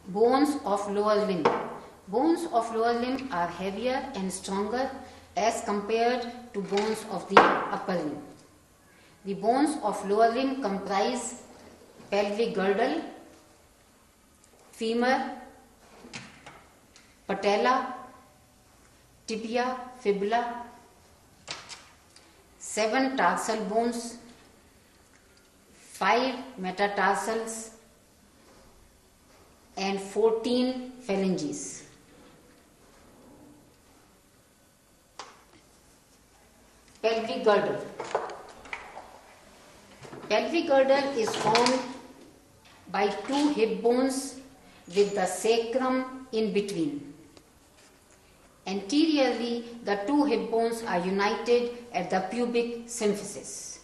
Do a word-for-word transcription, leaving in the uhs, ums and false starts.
Bones of lower limb. Bones of lower limb are heavier and stronger as compared to bones of the upper limb. The bones of lower limb comprise pelvic girdle, femur, patella, tibia, fibula, seven tarsal bones, five metatarsals, and fourteen phalanges. Pelvic girdle. Pelvic girdle is formed by two hip bones with the sacrum in between. Anteriorly, the two hip bones are united at the pubic symphysis.